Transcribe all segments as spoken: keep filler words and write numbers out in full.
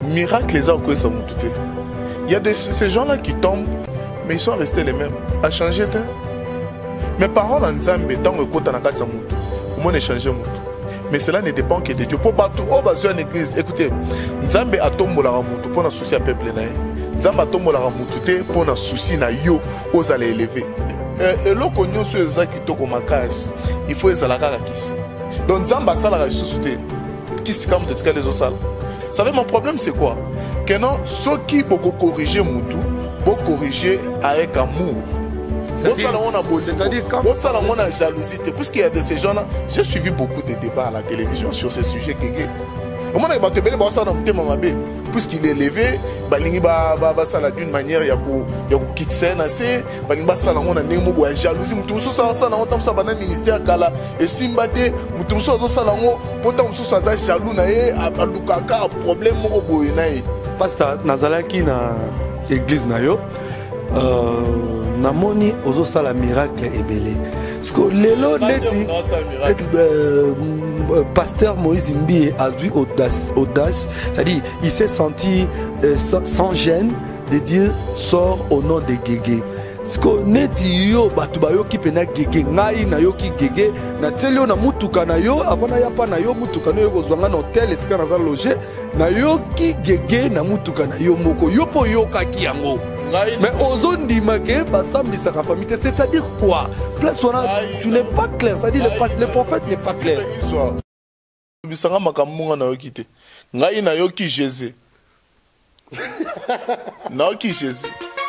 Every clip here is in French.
miracle les a au ça tout. Il y a des, ces gens-là qui tombent, mais ils sont restés les mêmes. A changé, hein? Mes paroles en Nzambe, tant que côté na kati mutu, au moins échanger mutu. Mais cela ne dépend que de Dieu. Pour battre, oh besoin d'église. Écoutez, Nzambe a tombé la mutu pour na souci à peuple na. Nzambe a tombé la mutu pour na souci na yo aux aller élever. Et là qu'on y sur les qui toko makas, il faut les alaka kisi. Donc Nzambe ça la ressuscité. Qui se comme de tika les osal. Vous savez mon problème c'est quoi? Que non, ceux qui beaucoup corriger mutu, beaucoup corriger avec amour. C'est-à-dire quand on a jalousie, puisqu'il y a de ces gens-là, j'ai suivi beaucoup de débats à la télévision sur ces sujets. Puisqu'il est élevé, il va d'une manière, il y a quitter ça, il va a jalousie, il ministère et Simbate, problème. Pasteur Nazalaki na église nayo. Namoni ozo sala miracle ebele parce que lelo neti euh, pasteur Moïse Mbi a eu audace audace c'est-à-dire il s'est senti euh, sans, sans gêne de dire sort au nom de Guégué parce que neti yo batu ba yo ki pena Guégué ngai na yo ki Guégué na telio na mutuka na yo avona ya pa na yo mutuka na yo kozwanga na hotel esika na za loger na yo ki Guégué na mutuka na yo moko yo po yo kaki yango. Mais aux autres c'est-à-dire quoi? Tu n'es pas clair, c'est-à-dire le prophète n'est pas clair. Jésus.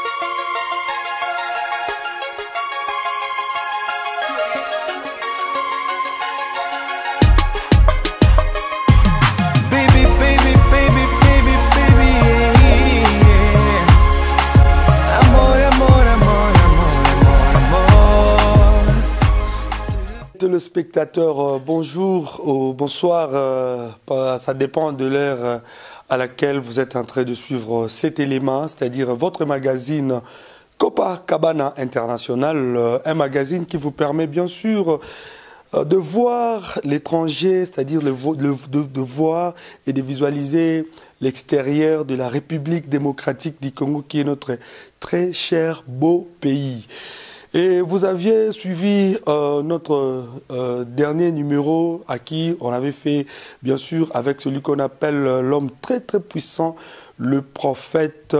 Le spectateur, euh, bonjour ou bonsoir, euh, ça dépend de l'heure euh, à laquelle vous êtes en train de suivre cet élément, c'est-à-dire votre magazine Copacabana International, euh, un magazine qui vous permet bien sûr euh, de voir l'étranger, c'est-à-dire le, le, de, de voir et de visualiser l'extérieur de la République démocratique du Congo qui est notre très cher beau pays. Et vous aviez suivi euh, notre euh, dernier numéro à qui on avait fait, bien sûr, avec celui qu'on appelle l'homme très très puissant, le prophète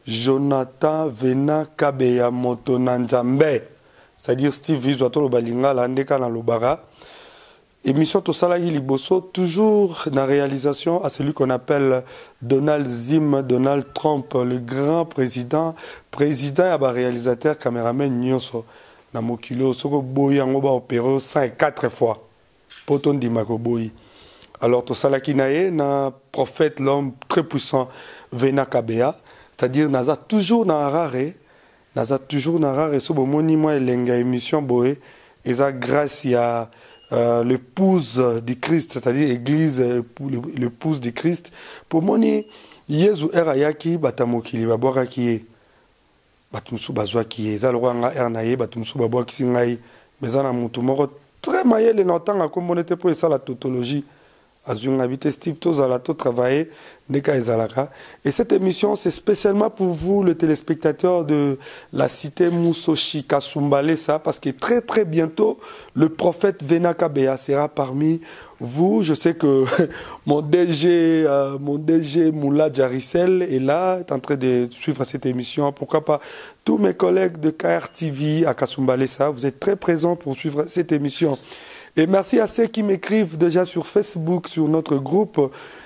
Jonathan Vena Kabeya Motonanzambe. C'est-à-dire Steve Vizouato Balinga, Landeka na Lobara. Émission Tosalahi Liboso, toujours dans la réalisation à celui qu'on appelle Donald Zim, Donald Trump, le grand président, président et réalisateur, caméraman Nyonso. Na mokilo, soko boyi en oba opéré cinq, quatre fois. Poton di makoboyi. Alors Tosalaki nae, na prophète, l'homme très puissant, Vena Kabeya, c'est-à-dire naza toujours na rare, naza toujours na rare, so bo moni moi elenga émission boye, eza grâce à Euh, l'épouse du Christ, c'est-à-dire l'église, l'épouse du Christ. Pour moi, Yezu erayaki batamokili babwakaki batumsu bazwaki ezalwanga ernaye batumsu babwaki singai mezana mutu moko très mayele na tanga kombonete po esa la tautologie azunga habité Steve tozala to travailler neka ezalaka. Et cette émission c'est spécialement pour vous le téléspectateur de la cité Moussochi Kasumbale ça parce que très très bientôt le prophète Vena Kabeya sera parmi vous. Je sais que mon D G euh, mon D G Moula Jarissel est là, est en train de suivre cette émission. Pourquoi pas tous mes collègues de K R T V à Kasumbale ça, vous êtes très présents pour suivre cette émission. Et merci à ceux qui m'écrivent déjà sur Facebook, sur notre groupe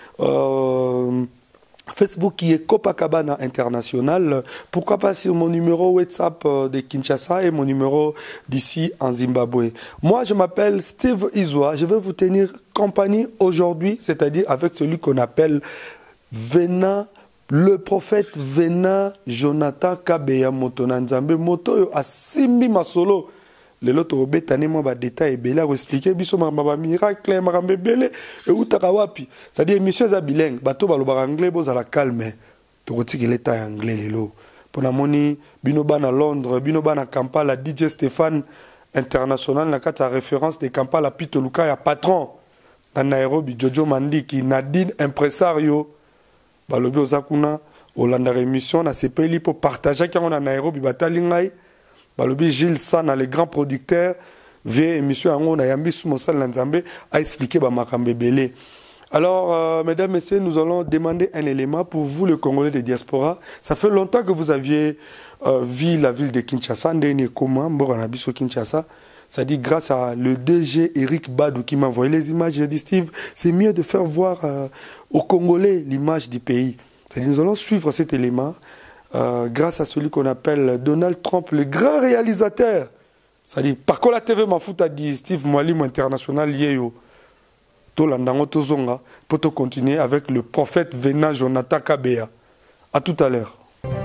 euh, Facebook qui est Copacabana International. Pourquoi pas sur mon numéro WhatsApp de Kinshasa et mon numéro d'ici en Zimbabwe. Moi, je m'appelle Steve Izwa. Je vais vous tenir compagnie aujourd'hui, c'est-à-dire avec celui qu'on appelle Vena, le prophète Vena Jonathan Kabeya Motonanzambe Moto a Simbi Masolo. Les loto obetane moi ba détail bela expliquer biso ma miracle ma bele et utaka wapi c'est-à-dire émission za bilingue bato baloba anglais boza la calme to kotiki l'état anglais lelo pona moni bino bana Londres bino bana Kampala D J Stéphane international na kata référence de Kampala Pitoluka ya patron na Nairobi Jojo Mandiki Nadine impresario balobi ozakuna olanda émission na sepeli pour partager quand on a Nairobi batali ngai balobi Gilles Sana les grands producteurs via émission yango na yambi sous mosala nzambe a expliqué ba makambe belé. Alors euh, mesdames messieurs, nous allons demander un élément pour vous les Congolais de diaspora. Ça fait longtemps que vous aviez euh, vu la ville de Kinshasa, ndene comment mbora biso Kinshasa. Ça dit grâce à le D G Eric Badou qui m'a envoyé les images. J'ai dit Steve, c'est mieux de faire voir euh, aux Congolais l'image du pays. C'est-à-dire nous allons suivre cet élément euh, grâce à celui qu'on appelle Donald Trump, le grand réalisateur. C'est-à-dire par contre la T V m'a foutu à dire Steve Mwalim international yeyo. Tolandango tozonga pour continuer avec le prophète Vena Jonathan Kabea. À tout à l'heure.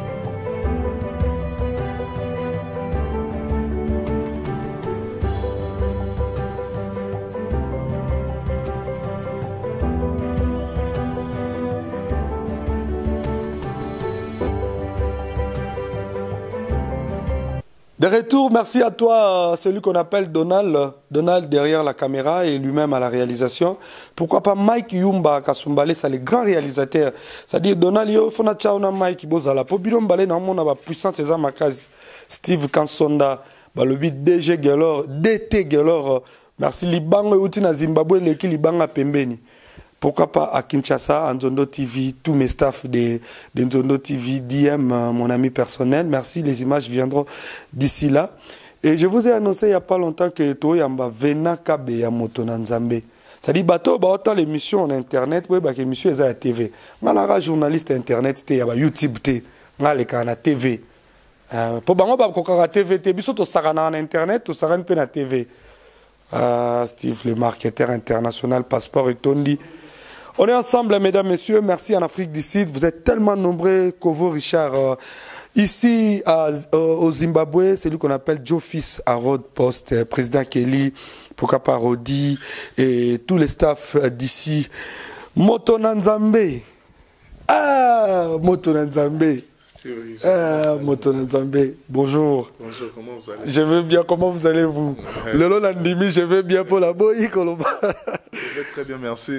De retour, merci à toi, celui qu'on appelle Donald, Donald derrière la caméra et lui-même à la réalisation. Pourquoi pas Mike Yumba Kasumbale, c'est les grands réalisateurs. C'est-à-dire Donald, yo fona chauna Mike Bozala, po bilombale na mona ba puissance eza makazi. Steve Kansonda, ba le D G Gelor, D T Gelor. Merci Libango uti na Zimbabwe leki Libanga pembeni. Pourquoi pas à Kinshasa, Nzondo T V, tous mes staffs de, de Nzondo T V, D M, mon ami personnel. Merci, les images viendront d'ici là. Et je vous ai annoncé il n'y a pas longtemps que Toyamba Vena Kabea Motona Nzambe. Ça dit, bateau, bah, autant l'émission en internet, oui, bah, l'émission est à la T V. Moi, journaliste internet, c'était à YouTube, moi, les canaux T V. Pour bah, moi, bah, quand on T V, t'es biso, tu saras en internet, tu saras une peine à T V. Euh, Steve, le marketeur international, passeport et Tondi. On est ensemble, mesdames, messieurs. Merci en Afrique du Sud. Vous êtes tellement nombreux, Kovo Richard. Euh, ici, à, euh, au Zimbabwe, c'est lui qu'on appelle Joe Fils à Road Post, euh, président Kelly, pourquoi pas Rodi, et tous les staffs euh, d'ici. Motona Nzambe. Ah, Motona Nzambe. Ah, Motona Nzambe. Bonjour. Bonjour, comment vous allez? Je vais bien, comment vous allez-vous? Le long Landimi, je vais bien pour la boy, Kolomba. Je vais très bien, merci.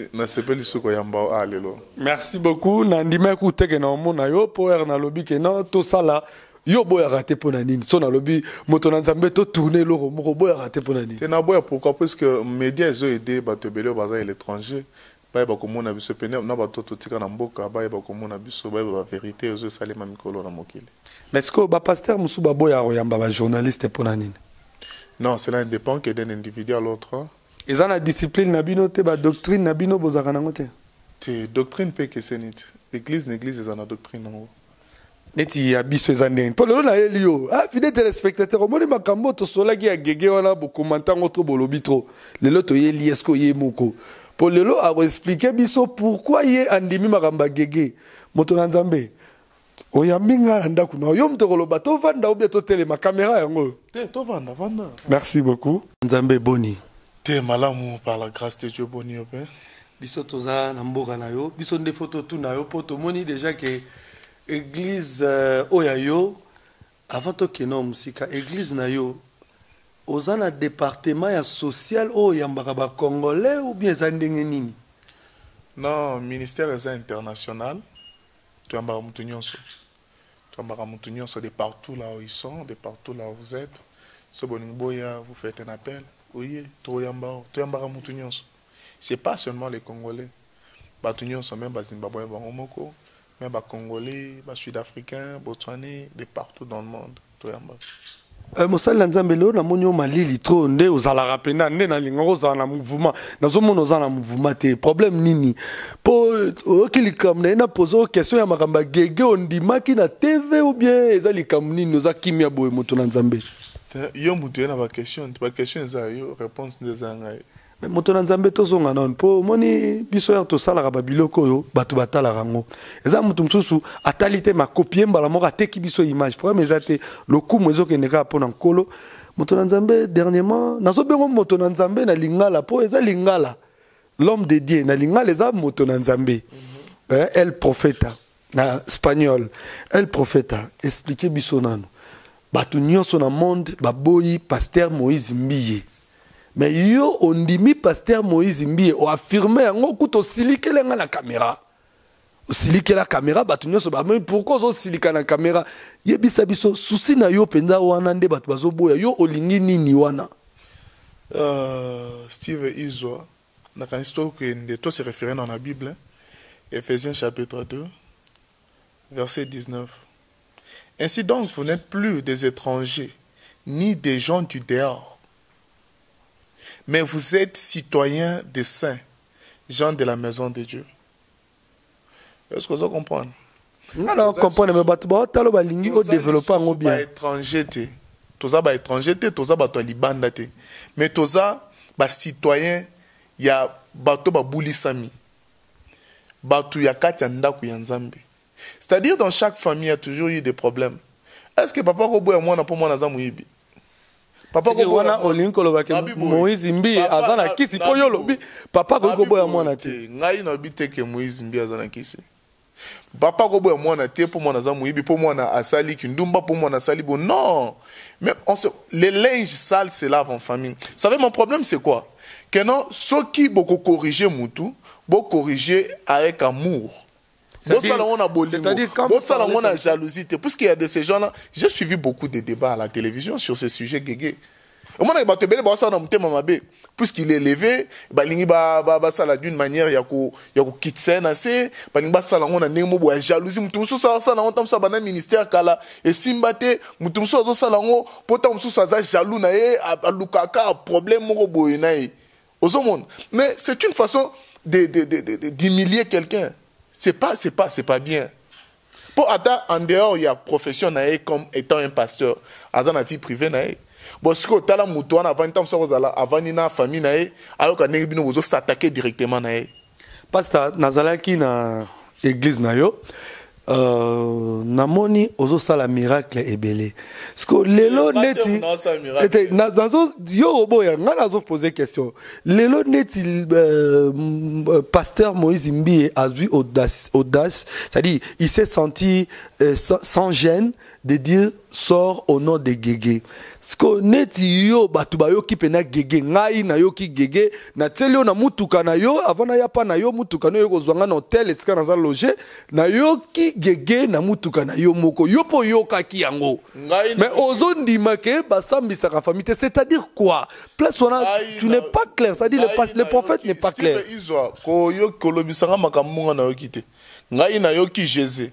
Merci beaucoup. Nandime Kouteke na omona yo power na lobby ke na to sala yo boya raté pour nanine. So na lobby Motona Nzambe to tourner lo moko boya raté pour nanine. C'est na boya pourquoi parce que médias ils ont aidé bato belé au bazar l'étranger. Ba ba komona biso pene na bato to tika na mboka ba ba komona biso ba ba vérité aux salema mikolo na mokili. Mais est-ce que ba pasteur musu ba boya royamba ba journaliste pour nanine? Non, cela dépend que d'un individu à l'autre. Et ça la discipline nabino te ba doctrine nabino bozaka nango te. Te doctrine pe que c'est nit. Église l'église ils en a doctrine nango. Neti ya biso ezandeng. Pour le na elio. Ah fidèle téléspectateur, au moni makambo to solaki ya gege wana bo commentant autre bolobi trop. Le loto yeli esko ye moko. Pour le lot a expliqué biso pourquoi yé andimi makamba gege. Motona Nzambe. Oyambinga nda kuna. Yo mtokolo bato vanda ou bientôt télé ma caméra yango. Te to vanda vanda. Merci beaucoup. Nzambe boni. Te malamu par la grâce de Dieu boni opé. Biso toza na mboka na yo. Biso nde photo tu na yo poto moni déjà que église euh, oyayo avant to keno musika église na yo. Oza na département ya social o yambaka ba congolais ou bien za ndenge nini? Non, ministère est international. Tu yambaka mutu nyonso. Tu yambaka mutu nyonso de partout là où ils sont, de partout là où vous êtes. So boningboya, vous faites un appel. Oui, to yambaka, to yambaka mutu nyonso. C'est pas seulement les Congolais. Batu nyonso même ba Zimbabwe ba Omoko, même ba Congolais, ba Sud-Africains, Botswanais, de partout dans le monde. To yambaka. Euh, Mosala Nzambe lo na monyo malili trop nde ozala rapena nde na linga ozala na mouvement nazo mona ozala na mouvement te problème nini po okilikam na ina pozo question ya makamba gege ondimaki na T V ou bien ezali kam nini oza kimia boye moto na Nzambe yo mutu na ba question ba question za yo réponse ndeza ngai mais moto na Nzambe tozonga non po moni biso ya to sala ba biloko yo batu batala rango eza mutu msusu atalite ma copier mbala moko ateki biso image problème ezate le coup mwezo ke neka pona nkolo moto na Nzambe dernièrement nazo bengo moto na Nzambe na lingala po eza lingala l'homme de Dieu na lingala eza moto na Nzambe eh, el profeta na espagnol el profeta expliquer biso nano batu nyonso na monde baboyi pasteur Moïse Mbiye. Mais yo ondimi pasteur Moïse Mbiye o affirmé yango kuto silikele nga la caméra. silike la caméra bato nyonso ba mais pourquoi ozo silika na caméra yebisa biso souci na yo penza wana nde bato bazoboya yo olingi nini wana euh, Steve Izwa na kansto que de tout se référer dans la Bible hein? Éphésiens chapitre deux verset dix-neuf. Ainsi donc vous n'êtes plus des étrangers ni des gens du dehors, mais vous êtes citoyens des saints, gens de la maison de Dieu. Est-ce que vous comprenez? Non, non, comprenez, mais bato ba talo ba lingi au développement ngo bien. Étranger té, toza ba étranger té, toza bato libanda té. Mais toza ba citoyen ya bato ba bulisami. Bato ya kati ndaku ya Nzambe. C'est-à-dire dans chaque famille il y a toujours eu des problèmes. Est-ce que papa ko boya mwana po mwana za muyibi? Papa ko boya olingi ko loba ke Moïse Mbi azana kisi po yo lobi papa ko boya mwana té. Ngai na bité ke Moïse Mbi azana kisi. Papa ko boya mwana té po mwana za muyibi po mwana asali kindumba po mwana asali bo non. Mais on se... les linges sales se lavent en famille. Vous savez mon problème c'est quoi? Que non ceux qui beaucoup corriger mutu, beaucoup corriger avec amour. C'est-à-dire quand vous parlez de la jalousie, puisqu'il y a de ces gens-là, j'ai suivi beaucoup de débats à la télévision sur ces sujets guégués. Puisqu'il est élevé, il va d'une manière, il y a kitsen assez, il va a jalousie, mutumso ça ça on tam ça bana ministère kala et simbate mutumso ça lango potam ça ça jaloux nae a lukaka problème mo boy nae. Mais c'est une façon de d'humilier quelqu'un. C'est pas, c'est pas, c'est pas bien. Pour attendre, en dehors, il y a profession comme étant un pasteur. Dans la vie privée, bon, ce que tu as là, avant avant une famille, alors qu'on est s'attaquer directement. Pasteur, Nazalaki na église nayo. Euh, namoni ozo sala miracle ebele parce que lelo neti était dans yo oboya ngana zo poser question lelo neti euh, pasteur Moïse Mbi a vu audace audace c'est-à-dire il s'est senti euh, sans, sans gêne de dire sort au nom de Guégué. Ce que neti yo batu ba yo ki pena Guégué ngai na yo ki Guégué na tselio na mutuka na yo avant na ya pa na yo mutuka na yo ko zwanga na hotel esika na za loger na yo ki Guégué na mutuka na yo moko yo po yo ka ki yango mais ozondi make ba sambisa ka famille c'est-à-dire quoi place on a tu n'es pas clair c'est-à-dire le, le prophète n'est pas clair izwa ko yo kolobisanga makambo na yo kite ngai na yo ki Jésus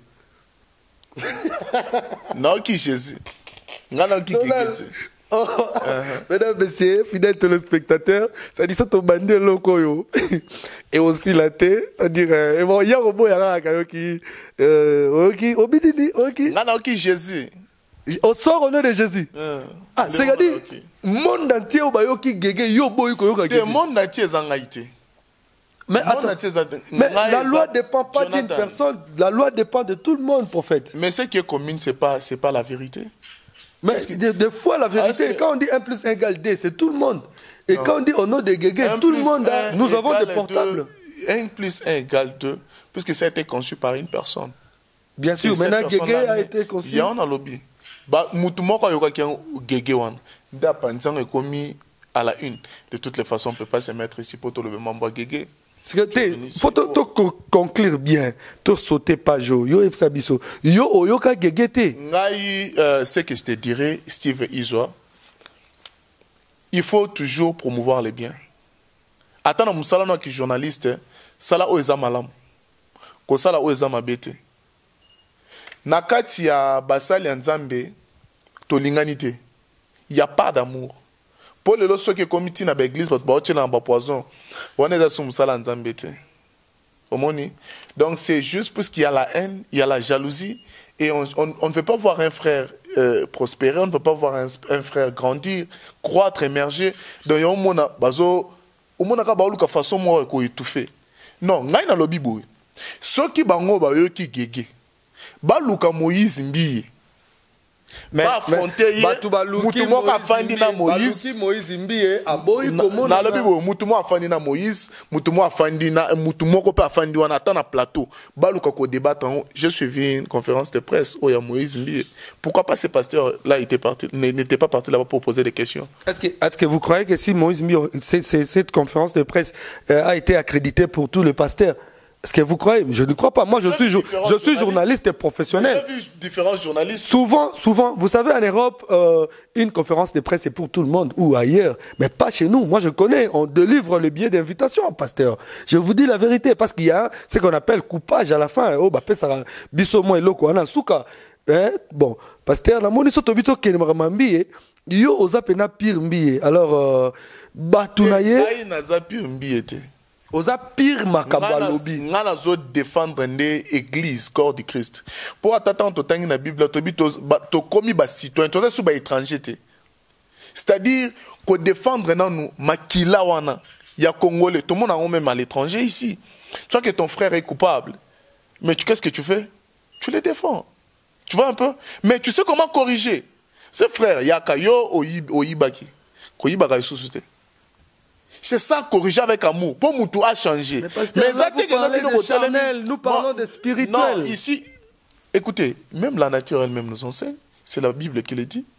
non qui Jésus non qui Guégué. Oh, mesdames, messieurs, fidèles téléspectateurs, ça dit ça ton bandé loco et aussi la tête, ça dit et bon il y a robot il y a un qui euh OK obidini OK non qui Jésus au sort au nom de Jésus ah c'est à dire monde entier au qui Guégué yo boy ko yo ka le monde entier zangaité. Mais attends, mais la loi ne dépend pas d'une personne, la loi dépend de tout le monde, prophète. Mais ce qui est commune, ce n'est pas, pas la vérité. Mais des, des fois, la vérité, ah, quand on dit un plus un égale deux, c'est tout le monde. Et non. Quand on dit au nom de Guégué, tout le monde, a, nous avons des portables. un plus un égale deux, puisque ça a été conçu par une personne. Bien sûr, maintenant Guégué a été conçu. Il y a un lobby. Moutoumou, quand il y a un Guégué, il est commis à la une. De toutes les façons, on ne peut pas se mettre ici pour tout le membre Guégué. Il faut conclure bien, to sauter pas jo, yo ebsabiso, yo oyoka gegete. Ngai, ce que je te dirais, Steve Izwa, il faut toujours promouvoir les biens. Attends, nous sommes qui journaliste, sala o eza malam, ko sala o eza mabete. Nakati ya basali ya Nzambe, to linganite, il y a pas d'amour. Pour les gens qui commettent dans l'église, parce qu'ils ont un poison, on est dans ce musala nzambete. Donc c'est juste parce qu'il y a la haine, il y a la jalousie, et on, on, on ne veut pas voir un frère euh, prospérer, on ne veut pas voir un, un frère grandir, croître, émerger. Donc il y a un monde, bazo, au monde ka baulu ka façon moi ko étouffer. Non, ngai na lobi boy. Ceux qui bango ba yo ki gege. Ba luka Moïse Mbi. Mais mutumo afandi na Moïse Moïse Mbi aboyi komona na lobi bo mutumo afandi na Moïse mutumo afandi na mutumo ko pa afandi wana ata na plateau baluka ko débattre. J'ai suivi une conférence de presse où il y a Moïse Mbi. Pourquoi pas ces pasteurs là étaient partis n'étaient pas partis là-bas pour poser des questions? Est-ce que est-ce que vous croyez que si Moïse Mbi cette conférence de presse euh, a été accréditée pour tous les pasteurs, Est-ce que vous croyez? Je ne crois pas. Moi, je suis, je, je suis journaliste et professionnel. J'ai vu différents journalistes. Souvent, souvent, vous savez, en Europe, euh, une conférence de presse est pour tout le monde ou ailleurs, mais pas chez nous. Moi, je connais, on délivre le billet d'invitation, pasteur. Je vous dis la vérité, parce qu'il y a ce qu'on appelle coupage à la fin. Oh, bah, ça bisomo eloko ana suka. Bon, pasteur, la moni soto bito kenemara mbiye, yo oza pena pire mbiye. Alors, euh, batunaye. Aïe naza pire mbiye te. Oza pire makamba lobi. Ngana zo défendre l'église corps du Christ. Pour attendre to tangi na Bible to bi to to komi ba citoyen to sous ba étranger te. C'est-à-dire qu'on défendre nan nous makila wana ya congolais tout le monde a même à l'étranger ici. Tu vois que ton frère est coupable. Mais tu qu'est-ce que tu fais? Tu le défends. Tu vois un peu? Mais tu sais comment corriger? Ce frère yakayo oyibaki. Koyibaka isusu te. C'est ça, corriger avec amour. Pour Moutou a changé. Mais, pasteur, mais là, vous parlez de charnel, nous parlons de spirituel. Non, ici, écoutez, même la nature elle-même nous enseigne. C'est la Bible qui le dit.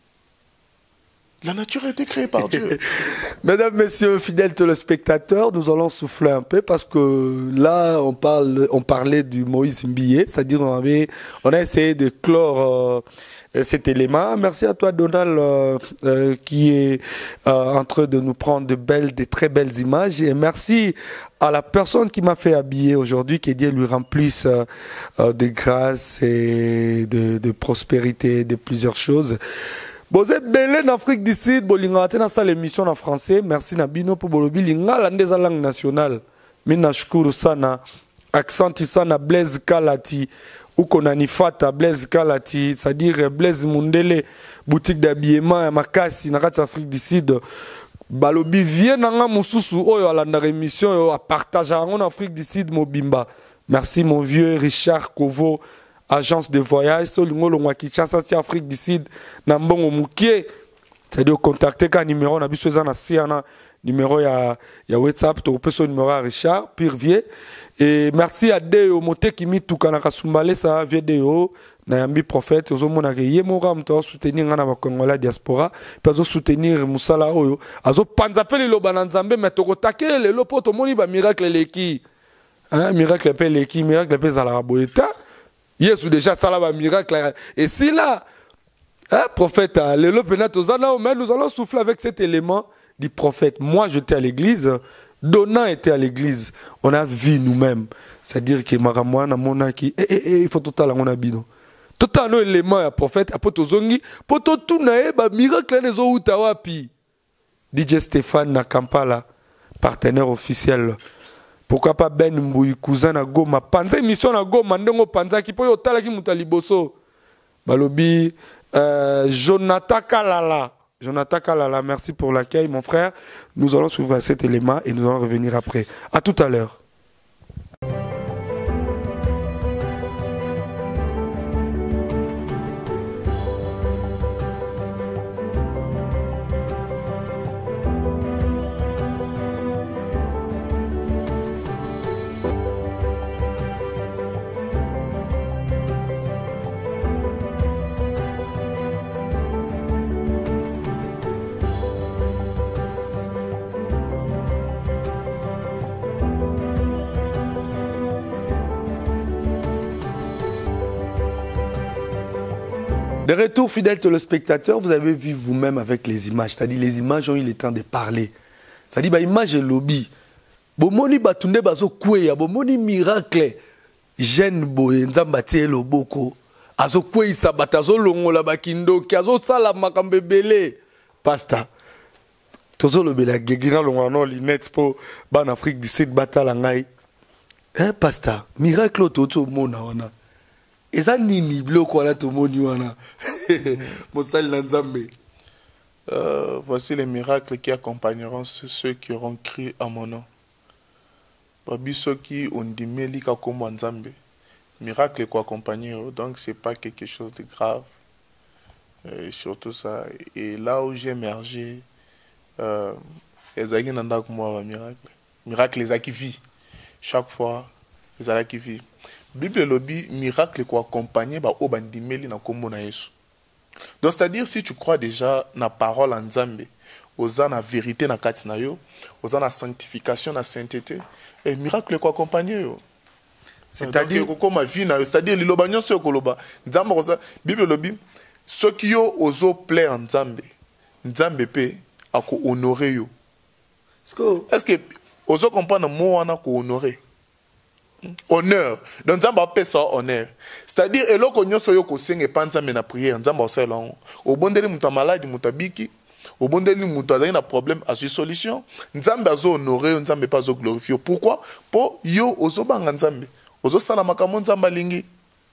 La nature a été créée par Dieu. Mesdames, messieurs, fidèles téléspectateurs, nous allons souffler un peu parce que là, on, parle, on parlait du Moïse Mbiye, c'est-à-dire on, avait, on a essayé de clore euh, cet élément. Merci à toi, Donald, euh, euh, qui est euh, en train de nous prendre de belles, de très belles images. Et merci à la personne qui m'a fait habiller aujourd'hui, que Dieu lui remplisse euh, euh, de grâce et de, de prospérité, de plusieurs choses. Vous êtes belé en Afrique du Sud, vous avez une émission en français. Merci Nabino pour vous la langue nationale. Minashkuru sana, accent sana Blaise Kalati, ou konani fata Blaise Kalati, c'est-à-dire Blaise Mundele, boutique d'habillement, makasi, na Afrique du Sud. Balobi vient nanga mususu oyo à la émission à partager en Afrique du Sud mobimba. Merci mon vieux Richard Kovo. Agence de voyage, Solingo Longwakishasa, Afrique du Sud, Nambongo Moukie. C'est-à-dire contacter qu'un numéro, on a besoin d'un numéro, il y a WhatsApp, tu peux son numéro à Richard, Pirvier. Et merci à Deo, Moté qui mit tout Kanaka Sumbale, ça vient Deo, Nayambi prophète, aux hommes qui Yemora, m'ta soutenir un Congolais diaspora, puis soutenir Moussala Oyo. Azo Panzapel le Bananzambe, mais tu retake le lopo, tout le monde va miracle leki. Hein, miracle pe leki, miracle pe Zalaboeta. Yes, ou déjà ça là va miracle. Et si là, hein, prophète, nous allons souffler avec cet élément du prophète. Moi, j'étais à l'église, Donna était à l'église. On a vu nous-mêmes. C'est-à-dire que Maramouana, Monaki, eh, eh, eh, il faut tout à l'heure, bino. Tout à l'heure, l'élément à prophète, à Potozongi, Pototou naeba, miracle les Outawapi. D J Stéphane na Kampala, partenaire officiel. Pourquoi pas Ben Mbouy, cousin à Goma, Panza émission à Goma, Ndongo Panza qui peut y avoir qui Moutaliboso. Balobi, euh, Jonathan Kalala. Jonathan Kalala, merci pour l'accueil, mon frère. Nous allons suivre cet élément et nous allons revenir après. À tout à l'heure. De retour, fidèles téléspectateurs, vous avez vu vous-même avec les images. C'est-à-dire les images ont eu le temps de parler. C'est-à-dire bah image et lobby. Bomoni batunde bazo kweya, bomoni miracle. Jeune boye nzambati eloboko. Azo kweyi sabata azo longola bakindo ki azo sala makambe belé. Pasta. Tozo lobela gegira longono linette po ban Afrique du Sud batala ngai. Hein pasta, miracle toto mona wana. Eza nini bloko wana tomoni wana Mosali Nzambe. Voici les miracles qui accompagneront ceux qui auront cru à mon nom. Babi ceux qui ont dit melika comme Nzambe. Miracle quoi accompagner, donc c'est pas quelque chose de grave. Et surtout ça. Et là où j'ai émergé, euh, les aïe n'ont pas moi miracle. Miracle les qui vit. Chaque fois, les aïe qui vit. Bible lobby miracle quoi accompagner ba obandimeli na kombo na Yesu. Donc c'est-à-dire si tu crois déjà na parole en Nzambe, oza na vérité na kati na yo, oza na sanctification na sainteté, et miracle quoi accompagner yo. C'est-à-dire comme vie na c'est-à-dire liloba nyonso koloba nzambe koza Bible lobi soki yo ozo plaire nzambe nzambe pe ako honorer yo. Est-ce que ozo comprendre mo wana ko honorer honneur donc nzambe apesa ça honneur c'est-à-dire eloko nyonso yo ko senga pa nzambe na prière nzambe osala ngo obondeli muta malade muta biki obondeli muta azali na problème à ce solution nzambe azo honorer nzambe pas azo glorifier. Pourquoi? Po yo ozo banga nzambe ozo sala makambo nzambe lingi.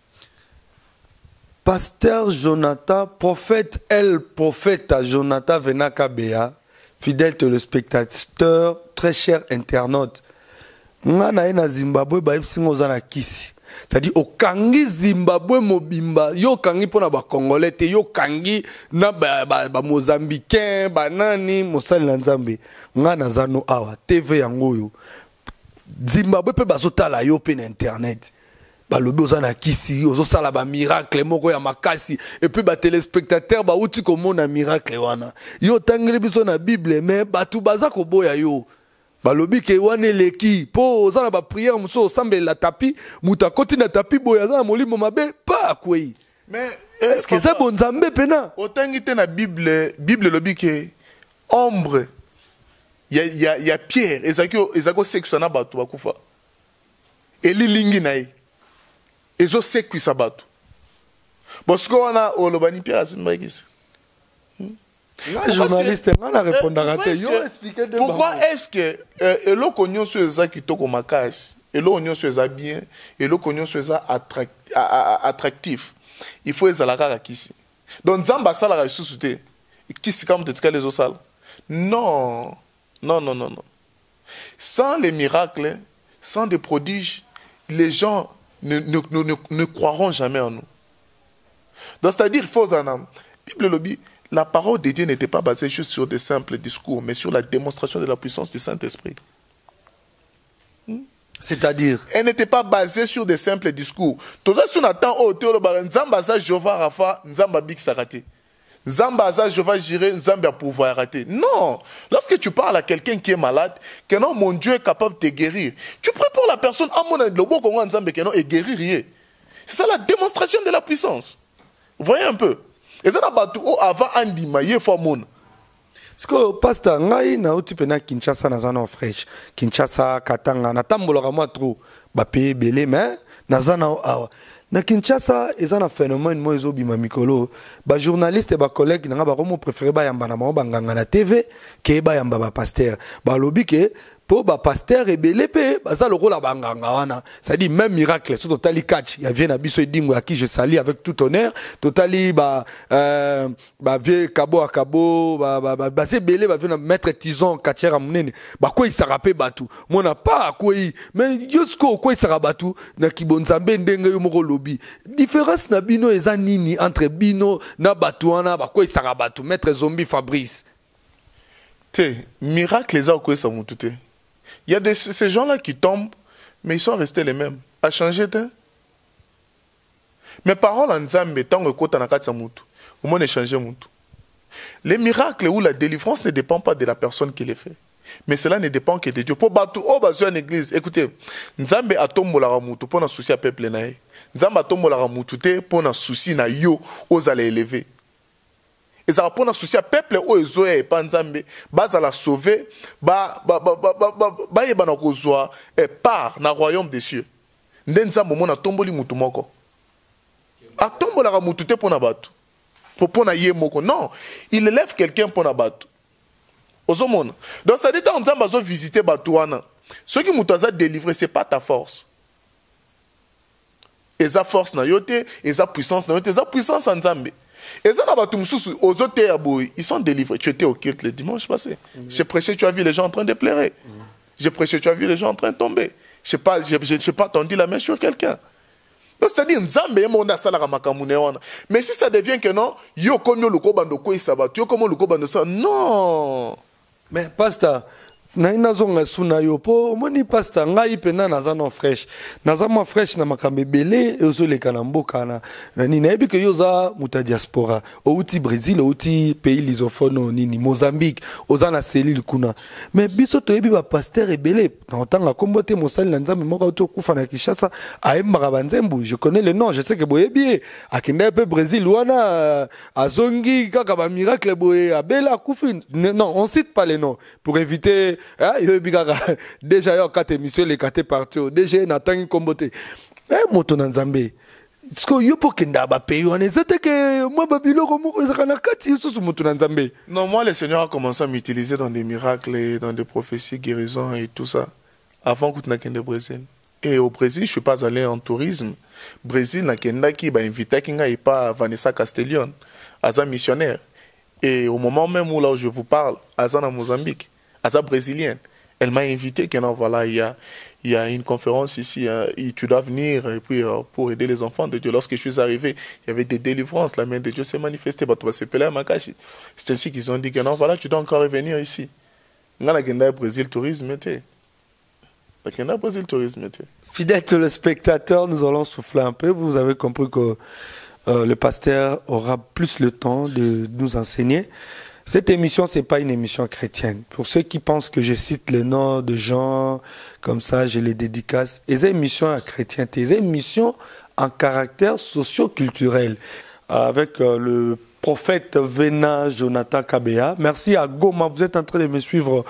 Pasteur Jonathan, prophète El prophète à Jonathan Venakabea, fidèle téléspectateur, très cher internaute. Ngana na Zimbabwe ba singo zana kisi. C'est-à-dire au kangi Zimbabwe mobimba, yo kangi pona ba congolais te yo kangi na ba, ba, ba mozambicain, ba nani mosali na Nzambe. Ngana zano awa T V yango yo. Zimbabwe pe bazotala yo pe na internet. Ba lobi ozana kisi, ozo sala ba miracle moko ya makasi et puis ba téléspectateur ba uti ko mona miracle wana. Yo tangeli biso na Bible mais batu baza ko boya yo. Balobi ke wane leki po ozana ba prière muso semble la tapi muta koti na tapi boya zana molimo mabe pa kwei. Mais est-ce que ça bon nzambe pena? Otangite na Bible Bible lobi ke ombre ya ya ya Pierre ezako ezako sexe na batu bakufa. Eli lingi na ye. Ezo sexe sa batu. Bosko wana olobani Pierre asimbakisi. La journaliste, on a répondu à la pourquoi est-ce que et l'eau cognon sur les qui toko makas et l'eau cognon sur les bien et l'eau cognon sur les attractif il faut les alaka kisi donc zamba sala la ressuscité kisi comme te tika les autres salles non non non non non sans les miracles sans des prodiges les gens ne ne ne ne, ne croiront jamais en nous donc c'est-à-dire il faut en Bible lobby. La parole de Dieu n'était pas basée juste sur des simples discours, mais sur la démonstration de la puissance du Saint-Esprit. Hmm? C'est-à-dire? Elle n'était pas basée sur des simples discours. Tout ça, si on attend au théologue, Nzambaza Jehovah Rafa, Nzamba Big Sarate. Nzambaza Jehovah Jiré, Nzamba pouvoir rater. Non! Lorsque tu parles à quelqu'un qui est malade, que non, mon Dieu est capable de te guérir, tu pries pour la personne, ah mon Dieu, le beau comment Nzamba que non, et guérir. C'est ça la démonstration de la puissance. Vous voyez un peu? Et ça n'a pas tout avant Andy Maye Formon. Parce que pasteur ngai na uti pena Kinshasa na zana fresh Kinshasa Katanga na tambolora moi trop ba payer belé mais na zana awa na Kinshasa ezana phénomène mo ezobi ma mikolo ba journaliste ba collègue na ba romo préféré ba yamba na ma banganga na T V ke ba yamba ba pasteur ba lobi ke po ba pasteur ebele pe baza le rôle banganga wana ça dit même miracle sur totali catch il y a vient abiso dingo à qui je salue avec tout honneur totali ba euh ba vie kabo akabo ba ba ba c'est belé ba vient mettre tison catcher amunene ba quoi il sarape batu mona pas quoi mais jusqu'au quoi il sarabatu na kibonzambe ndenge yo moko lobi différence na bino eza nini entre bino na batu wana ba quoi il sarabatu maître zombie Fabrice te miracle les a quoi ça mon tout. Il y a des, ces gens-là qui tombent, mais ils sont restés les mêmes. A changé, hein? Mes paroles en Nzambe, tant que kota nakatsa mutu, au moins échanger mutu. Les miracles ou la délivrance ne dépendent pas de la personne qui les fait. Mais cela ne dépend que de Dieu. Pour battre, oh, bah, une église, écoutez, Nzambe a tombé la mutu pour un souci à peuple naï. Nzambe a tombé la mutu pour un souci na yo, aux allez élever. Et ça répond à souci à peuple où ils ont et pas Nzambe bas à la sauver ba ba ba ba ba ba ba yeba na kozwa et part na royaume des cieux Nzambe mona tomboli mutu moko a tombola ka mutu te pona batu pour pona ye moko non il élève quelqu'un pona batu ozomona donc ça dit dans Nzambe azo visiter batu wana ce qui mutu aza délivrer c'est pas ta force et sa force na yote et sa puissance na yote et sa puissance en Nzambe. Et ça, ils sont délivrés. Tu étais au culte le dimanche passé. Mm-hmm. J'ai prêché, tu as vu les gens en train de pleurer. Mm-hmm. J'ai prêché, tu as vu les gens en train de tomber. Je n'ai pas, pas tendu la main sur quelqu'un. Donc, c'est-à-dire, mais si ça devient que non, yo comme le kobando ko isabatu, yo comme le kobando ça, non. Mais pasteur, na ina zonga suna yo po moni pasta ngai pena naza no fresh naza mo fresh na makambe belé ozo le kanamboka na ni na ebike yo za muta diaspora outi Brésil outi pays lusophone nini Mozambique oza na cellule kuna mais biso to yebi ba pasteur ebelé na tanga kombote mosali na nzambe moko to kufa na Kinshasa aembaka banzembu je connais le nom je sais que boyebi akinde pe Brésil wana azongi kaka ba miracle boye abela kufi non on cite pas les noms pour éviter ah yo bigara déjà yo quatre émissions les quatre parties déjà natangi kombote eh moto na nzambe Sko yo po kenda ba pays on ezate que moi babilo comme ça na kati susu moto na nzambe. Non, moi le Seigneur a commencé à m'utiliser dans des miracles et dans des prophéties, guérisons et tout ça avant que tu n'aies au Brésil. Et au Brésil, je suis pas allé en tourisme. Brésil na kenda qui ba invité kinga et pas Vanessa Castellion, Aza missionnaire. Et au moment même où là où je vous parle, Aza na Mozambique, Aza brésilienne, elle m'a invité que non voilà il y a il y a une conférence ici, hein, et tu dois venir et puis, euh, pour aider les enfants de Dieu. Lorsque je suis arrivé, il y avait des délivrances, la main de Dieu s'est manifestée. C'est ainsi qu'ils ont dit que non, voilà, tu dois encore revenir ici. Brésil Tourisme était. Brésil Tourisme était. Fidèle téléspectateur, nous allons souffler un peu. Vous avez compris que euh, le pasteur aura plus le temps de nous enseigner. Cette émission, ce n'est pas une émission chrétienne. Pour ceux qui pensent que je cite le nom de gens, comme ça, je les dédicace. Et c'est une émission chrétienne, c'est une émission en caractère socio-culturel. Avec euh, le prophète Vena Jonathan Kabea. Merci à Goma, vous êtes en train de me suivre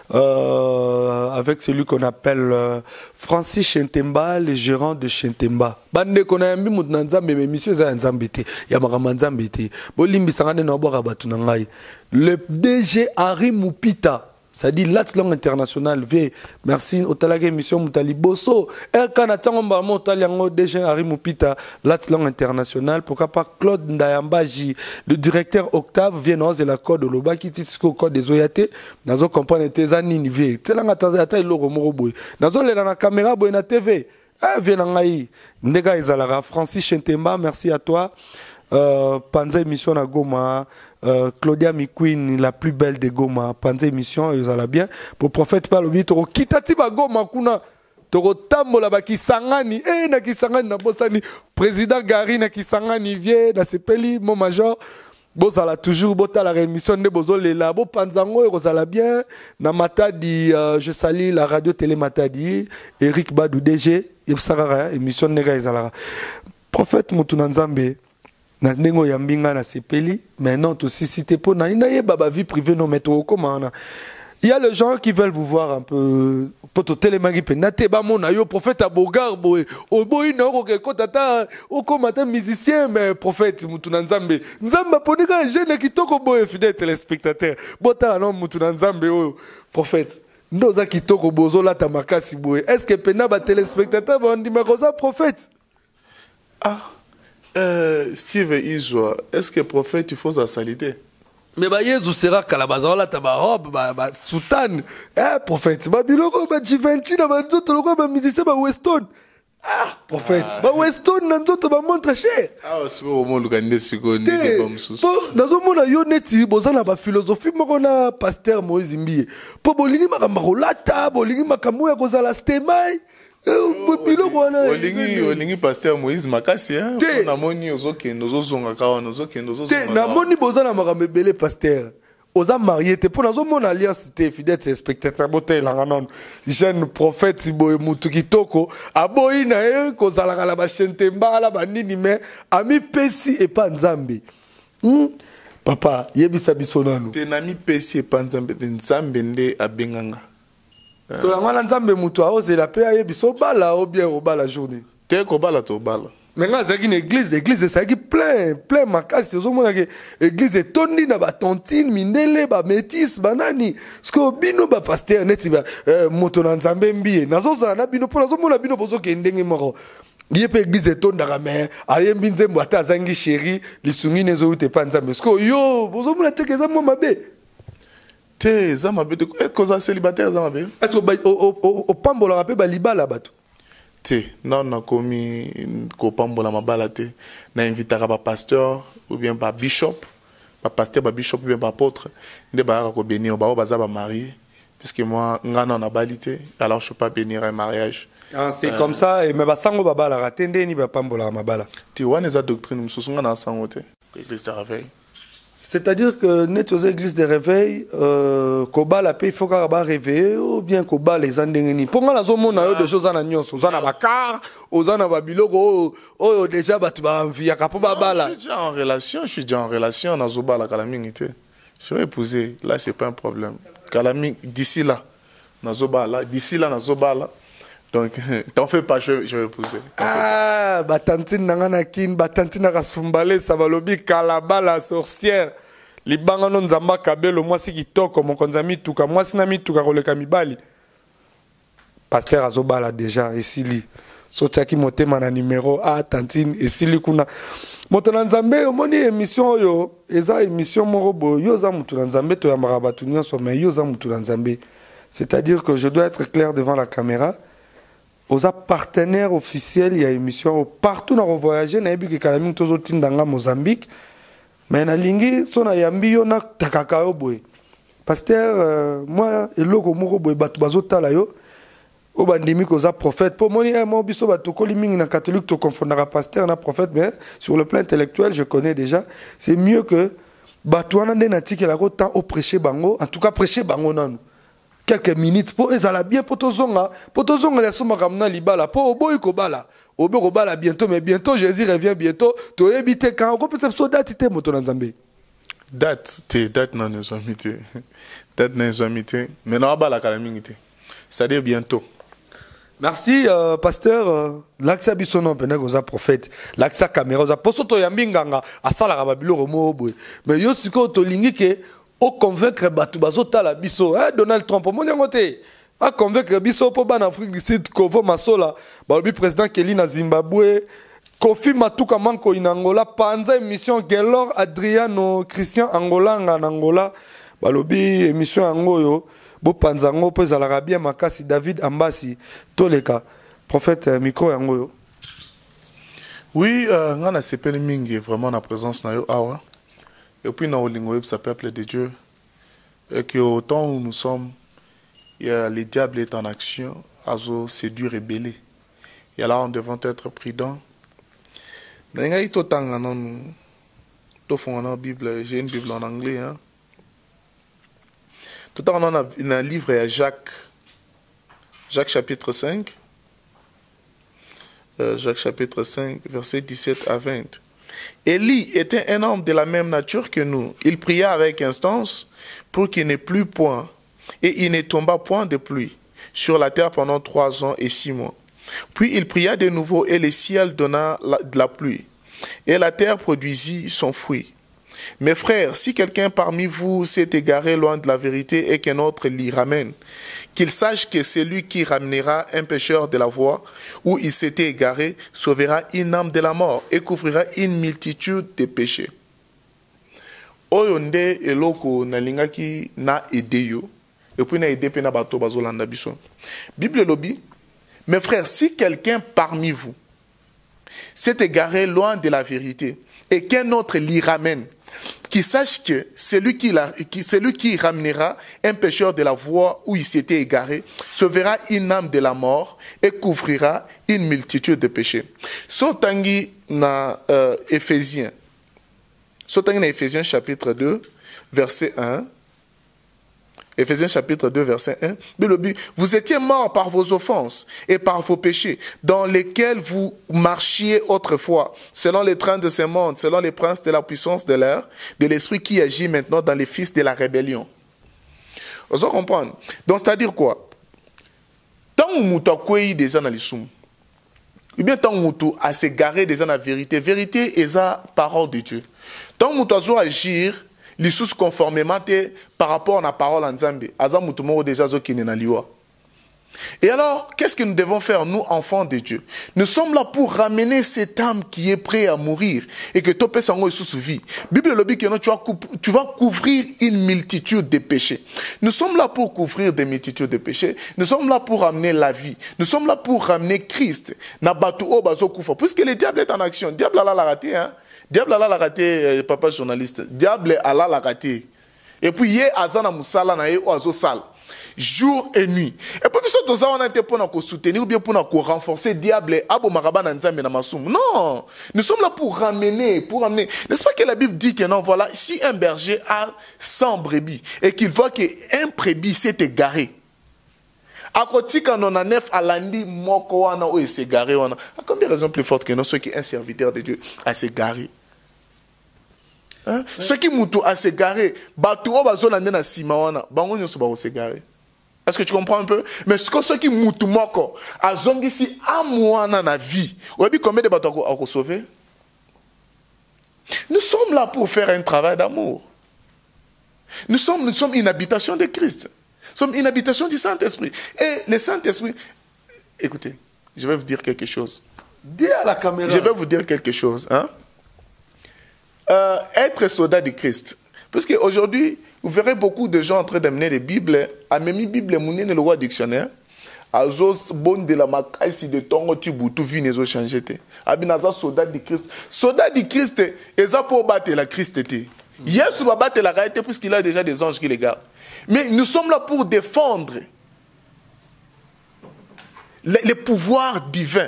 euh, avec celui qu'on appelle euh, Francis Chentemba, le gérant de Chentemba. Bande qu'on a mis mon nzambe, mais monsieur za nzambe te, yamarama nzambe te. Bolimbi sangane na bora batu na ngai. Le D G Henri Moupita. Ça dit l'Athlon International V. Merci au talage émission Moutali Bosso. El Kanatan Mbamo Taliango D G Henri Moupita, l'Athlon International. Pourquoi pas Claude Ndayambaji, le directeur Octave, vient dans la code de l'Oba qui dit ce code des Oyate. Dans un compagnie des années V. C'est là que tu as le Romoroboy. Dans un la caméra boy na T V. Ah, viens en Aïe. Ndega Izalara. Francis Chentemba, merci à toi. Euh, Panza émission à Goma. Euh, Claudia Miquin, la plus belle de Goma, Panze émission, ils allaient bien. Pour prophète par le biais, toro kitati ba Goma kuna, toro tambola ba kisangani, eh na kisangani na bosani, président Gary na kisangani vie na sepeli mon major. Bozala toujours bota la rémission de bozole la bo panzango et rozala bien na Matadi, euh, je salue la radio télé Matadi, Eric Badou D G, il sera émission nega izalara. Prophète Mutuna Nzambe. Na nengo yambinga na sepeli mais non tout si cité pour na ina ye baba vie privée non mettre comment il y a les gens qui veulent vous voir un peu poto télémagi pe na te ba mona yo prophète abogar boy o boy na ko ko tata o ko mata musicien mais prophète mutuna nzambe nzamba ponika jeune kitoko boy fidèle téléspectateur bota non mutuna nzambe o prophète ndoza kitoko bozo la tamakasi boy est-ce que pena ba téléspectateur ba ndima ko za prophète ah. Euh, Steve Izwa, est-ce que prophète il faut sa salité? Mais bah Jésus sera calabaza la tabarobe bah bah soutane eh prophète bah biloko bah Givenchy na ba nzoto loko ba musicien ba Weston ah prophète ah, bah Weston na nzoto ba montre cher ah c'est au monde gande siko ndike ba msusu po nazo mona yo neti bozana ba philosophie moko na pasteur Moïse Mbiye po bolingi makamba kolata bolingi makambo ya kozala stemai olingi olingi pasteur Moïse makasi hein na moni ozokende ozozonga kawana ozokende ozozonga te na moni bozana makambe belé pasteur oza marié te pour nazo mona alliance te fidèle spectateur bote langa non jeune prophète boy mutu kitoko aboyi na e kozala kala ba Chentemba la ba nini mais ami pesi et pas nzambe hmm? Papa yebisa biso nanu te nami pesi et pas nzambe nzambe nde abenganga. Parce que la nzambe mutu aoze la paix aye biso bala ou bien au bala journée. Te ko bala to bala. Maintenant c'est une église, église ça qui plein plein makasi ozo mona que église tondi na ba tontine mindele ba métis banani. Parce que bino ba pasteur neti ba moto na nzambe mbiye. Nazo za na bino pour nazo mona bino bozo ke ndenge moko. Yé pe église tonda mais aye mbinzembo ata zangi chéri lisungi nezo ute pa nzambe. Parce que yo bozo mona te keza mo mabe. Te zamabe de cause célibataire zamabe est-ce que au au pambola rappel ba libala bato te non na komi ko pambola mabala te na invitera ba pasteur ou bien ba bishop ba pasteur ba bishop ou bien ba apôtre nde ba ko bénir ba baza ba marié Parce que moi, ngana na balité, alors je ne peux pas bénir un mariage. Ah, c'est euh, comme ça, et mais basango babala, ratende ni bapambola mabala. Tu vois, les doctrines, nous sommes en sangote, l'église de réveil. C'est-à-dire que net aux églises de réveil, euh, koba la paix, il faut qu'on va réveiller, ou bien koba les andengeni. Pour moi, la zone on a des choses en agnon, aux en abakar, aux en ababiloko, oh déjà batu ba envie, à kapo babala. Je suis déjà en relation, je suis déjà en relation, on a zoba la calamité. Je vais épouser, là c'est pas un problème. Calami, d'ici là, on zoba là, d'ici là, on zoba là. Donc, t'en fais pas, je, je vais épouser. Ah, batantine nangana kin, batantine nakasumbale, ça va lobi kalaba la sorcière. Les banganon nzamba kabelo, moi si kitoko, mon konzami tuka, moi si nami tuka koleka mibali. Pasteur azobala déjà, esili. Sotiaki motema na numéro, ah, tantine, esili kuna. Motona nzambe, omoni émission yo, eza émission morobo, yo za mutu na nzambe, to ya marabatu nyonso, mais yo za mutu na nzambe. C'est-à-dire que je dois être clair devant la caméra. Aux partenaires officiels, il y a une émission partout dans le voyage. Il y a des gens qui sont dans Mozambique. Mais dans Lingi, son ayambi yo na takakao boy. Pasteur, moi, eloko moko boy batu bazota la yo. O bandimi ko za prophète. Pour moi, moi biso batu ko liming na catholique to confondra pasteur na prophète, mais sur le plan intellectuel, je connais déjà. C'est mieux que batu wana na tiki la ko temps au prêcher bango, en tout cas prêcher bango nan. Quelques minutes pour ezala bien pour tozonga pour tozonga la soma kamna libala pour oboy ko bala obo ko bala bientôt mais bientôt Jésus revient bientôt to ebité quand ko peut se date té moto na nzambe date té date na nzamité date na nzamité mais na bala kalamingité ça dit bientôt. Merci euh, pasteur euh, l'axa bisono pena goza prophète l'axa caméra za poso to yambinganga asala ka babilo romo boy mais yo siko to lingi ke o convaincre batu bazota la biso eh Donald Trump mon yangote a convaincre biso po ban Afrique du Sud Kovo Masola balobi président Kelly na Zimbabwe Kofi Matuka manko in Angola panza émission Gelor Adriano Christian Angola en Angola balobi émission angoyo bo panza ngo po za l'Arabie makasi David Ambassi toleka prophète micro angoyo. Oui euh, ngana sepeli mingi vraiment na présence na yo awa. Et puis, dans le web, ça peuple de Dieu. Et que au temps où nous sommes, il y a, le diable est en action, azo séduire et rebelle. Et alors, nous devons être prudents. Dans la Bible, j'ai une Bible en anglais. Hein. Tout à l'heure, on a un livre à Jacques, Jacques chapitre cinq. Euh, Jacques chapitre cinq, versets dix-sept à vingt. Élie était un homme de la même nature que nous. Il pria avec instance pour qu'il n'ait plus point, et il ne tomba point de pluie sur la terre pendant trois ans et six mois. Puis il pria de nouveau, et le ciel donna de la pluie, et la terre produisit son fruit. Mes frères, si quelqu'un parmi vous s'est égaré loin de la vérité et qu'un autre l'y ramène, qu'il sache que celui qui ramènera un pécheur de la voie où il s'était égaré sauvera une âme de la mort et couvrira une multitude de péchés. Oyonde eloko na lingaki na edeyo et puis na ede pe na bato bazolanda biso. Bible lobi, mes frères, si quelqu'un parmi vous s'est égaré loin de la vérité et qu'un autre l'y ramène, qu'il sache que celui qui, la, qui, celui qui ramènera un pécheur de la voie où il s'était égaré sauvera une âme de la mort et couvrira une multitude de péchés. Sotangi na euh, Éphésiens, Sotangi na Éphésiens chapitre deux, verset un. Éphésiens chapitre deux, verset un. Vous étiez morts par vos offenses et par vos péchés, dans lesquels vous marchiez autrefois, selon les trains de ce monde, selon les princes de la puissance de l'air, de l'esprit qui agit maintenant dans les fils de la rébellion. Vous allez comprendre. Donc, c'est-à-dire quoi? Tant que vous avez déjà dans les soums, ou bien tant que vous avez s'égaré déjà dans la vérité, vérité est la parole de Dieu. Tant que vous avez agir, les sous conformément par rapport à la parole en Zambie. Et alors, qu'est-ce que nous devons faire, nous, enfants de Dieu? Nous sommes là pour ramener cette âme qui est prête à mourir et que tu peux s'en sous vie. Bible le dit que tu vas couvrir une multitude de péchés. Nous sommes là pour couvrir des multitudes de péchés. Nous sommes là pour ramener la vie. Nous sommes là pour ramener Christ. Puisque le diable est en action. Le diable a la raté, hein? Diable a la raté, papa journaliste. Diable a la raté. Et puis, il y a Azana Moussala na ye oazo sal. jour et nuit. Et puis, nous sommes en train pour soutenir ou bien pour renforcer le diable. Non, nous sommes là pour ramener, pour ramener. N'est-ce pas que la Bible dit que non, voilà, si un berger a cent brebis et qu'il voit qu'un brebis s'est égaré, à côté quand on a neuf à l'andi, moko wana ou s'est égaré, à combien de raisons plus fortes que non, ceux qui sont un serviteur de Dieu à s'égarer? Hein? Oui. Ceux qui moutou à s'égarer, batou au bazon ande na sima wana, bango nyoso ba s'égarer. Est-ce que tu comprends un peu? Mais ce que ceux qui moutou moko, à zongi si amouana na vie, ou bien combien de bateaux à sauver? Nous sommes là pour faire un travail d'amour. Nous sommes, nous sommes une habitation de Christ. Nous sommes une habitation du Saint-Esprit. Et le Saint-Esprit, écoutez, je vais vous dire quelque chose. Dis à la caméra. Je vais vous dire quelque chose. Hein? Euh, être soldat du Christ. Parce qu'aujourd'hui, vous verrez beaucoup de gens en train d'amener les Bibles. À même Bible, mounine le roi dictionnaire. Azos bon de la makaisi de tongo tubutu vi nezo changé. Abinaza soldat du Christ. Soldat du Christ, eza pour battre la Christ. Yesu va battre la réalité puisqu'il a déjà des anges qui les gardent. Mais nous sommes là pour défendre les, les pouvoirs divins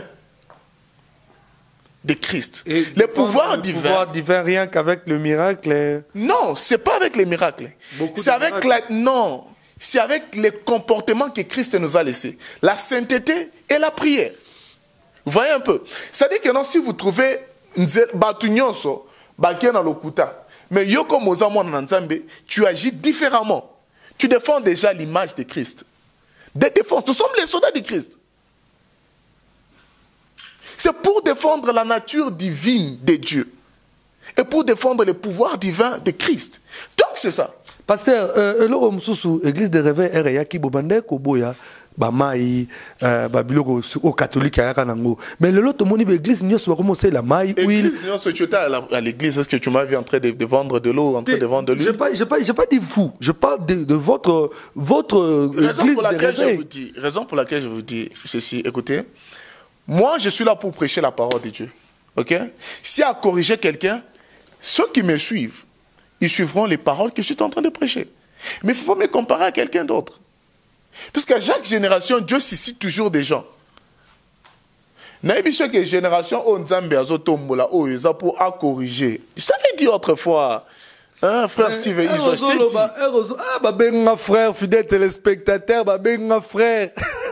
de Christ. Et les pouvoirs le divins. pouvoir divin rien qu'avec le miracle. Non, c'est pas avec les miracles. C'est avec la, non, c'est avec les comportements que Christ nous a laissés. La sainteté et la prière. Vous voyez un peu. C'est-à-dire que non, si vous trouvez Batunyonso, Bakena Lokuta, mais Yoko Mozamon Nanzambe, tu agis différemment. Tu défends déjà l'image de Christ. Des défenses. Nous sommes les soldats de Christ. C'est pour défendre la nature divine de Dieu. Et pour défendre les pouvoirs divins de Christ. Donc c'est ça. Pasteur, euh, l'église de réveil est réaki bobande koboya bamai babiloko au catholique mais le lot moni l'église n'y a pas commencé la maille huile. Tu étais à l'église, est-ce que tu m'as vu en train de, de vendre de l'eau, en train de vendre de l'huile? Je n'ai pas, j'ai pas, j'ai pas dit vous, je parle de, de votre votre raison église pour laquelle de réveil. Je vous dis, raison pour laquelle je vous dis ceci, écoutez, moi je suis là pour prêcher la parole de Dieu, ok? Si à corriger quelqu'un, ceux qui me suivent, ils suivront les paroles que je suis en train de prêcher. Mais il ne faut pas me comparer à quelqu'un d'autre. Parce qu'à chaque génération, Dieu suscite toujours des gens. Naïbi que génération on Nzambe azotombola o yeza pour à corriger. Je t'avais dit autrefois, hein, frère Steve, ils ont dit. Ah bah ben frère, fidèle téléspectateur, bah ben frère.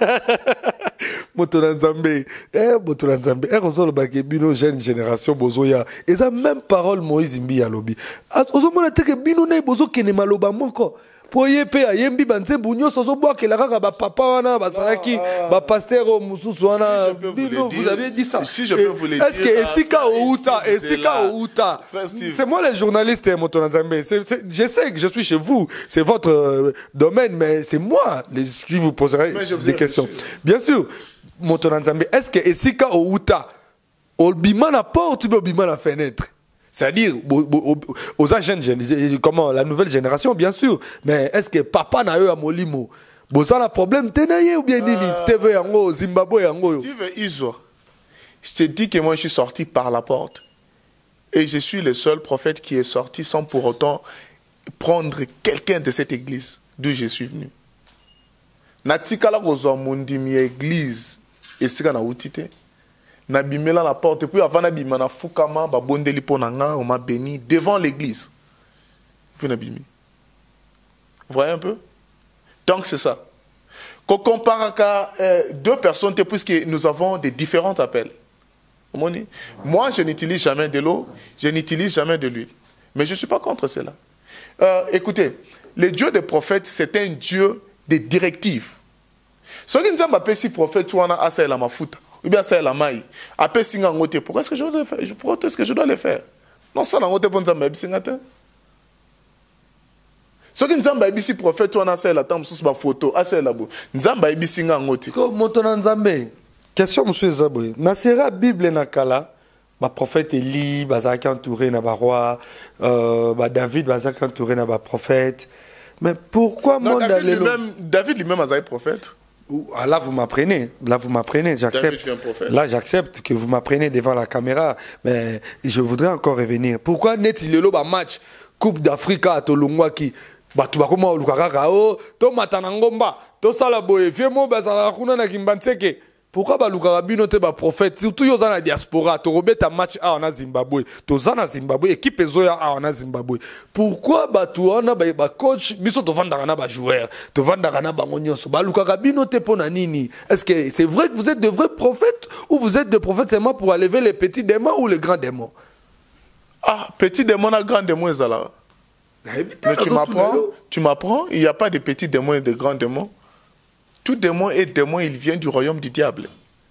Moto Nzambe, eh moto Nzambe, eh ozolo ba ke bino jeune génération bozoya. Et ça même parole Moïse Mbi ya lobi. Ozomona te ke bino ne bozo kene maloba moko. Pour y pe ayembi banze bunyo sozo boa ke la kaka ba papa wana ba saraki ba pasteur o mususu wana. Vous avez dit ça. Si je peux vous le dire. Est-ce que Esika Outa, Esika Outa, c'est moi les journalistes Moto Nzambe. Je sais que je suis chez vous, c'est votre euh, domaine, mais c'est moi les, qui vous poserai des questions. Bien sûr, Moto Nzambe, est-ce que Esika Outa, Olbima la porte ou Olbima la fenêtre? C'est-à-dire aux jeunes, comment la nouvelle génération, bien sûr. Mais est-ce que papa n'a eu à Molimo? Bon, ça, le problème, t'es ou bien Nini? T V en Zimbabwe en Steve Izo, je te dis que moi, je suis sorti par la porte. Et je suis le seul prophète qui est sorti sans pour autant prendre quelqu'un de cette église d'où je suis venu. Natikala Rozo Mundimi église, et c'est qu'on a outité. Nabimela la porte, et puis avant Nabima na Fukama, ba bondeli ponanga, on m'a béni devant l'église. Puis Nabimi. Vous voyez un peu? Donc c'est ça. Qu'on compare à euh, deux personnes, puisque nous avons des différents appels. Moi, je n'utilise jamais de l'eau, je n'utilise jamais de l'huile. Mais je ne suis pas contre cela. Euh, écoutez, le Dieu des prophètes, c'est un Dieu des directives. Ce qui nous a appelé si prophète, tu en as assez la mafuta. Ou bien ça est la maille. Après, pourquoi est-ce que je dois le faire? Pourquoi est-ce que je dois le faire? Non, ça n'a pas de bon temps. Ce qui nous a dit si prophète, tu en as assez la temps, sous ma photo, assez la boue. Nous avons dit si nous avons question, monsieur Zaboué. Nasera Bible Nakala, ma prophète Élie, Bazaki entouré na roi, David, Bazaki entouré na prophète. Mais pourquoi non, David lui-même, David lui-même a été prophète? Là, vous m'apprenez. Là, vous m'apprenez. J'accepte. Là, j'accepte que vous m'apprenez devant la caméra. Mais je voudrais encore revenir. Pourquoi net il est là match Coupe d'Afrique à Tolongwaki? bato bakoma lukaka kao to matana ngomba to sala boye vie mo bazala kuna na kimbanseke. Pourquoi balukaka bino te ba prophète surtout yo za na diaspora to robeta match a na Zimbabwe to za na Zimbabwe équipe ezoya a na Zimbabwe. Pourquoi bato wana ba, ba coach biso to vandaka na ba joueur to vandaka na bango nyonso balukaka bino te pona nini? Est-ce que c'est vrai que vous êtes de vrais prophètes ou vous êtes des prophètes seulement pour enlever les petits démons ou les grands démons? Ah, petit démon et grand démon ezala. Mais tu m'apprends, tu m'apprends, il n'y a pas de petits démons et de grands démons. Tout démon et démon, il vient du royaume du diable.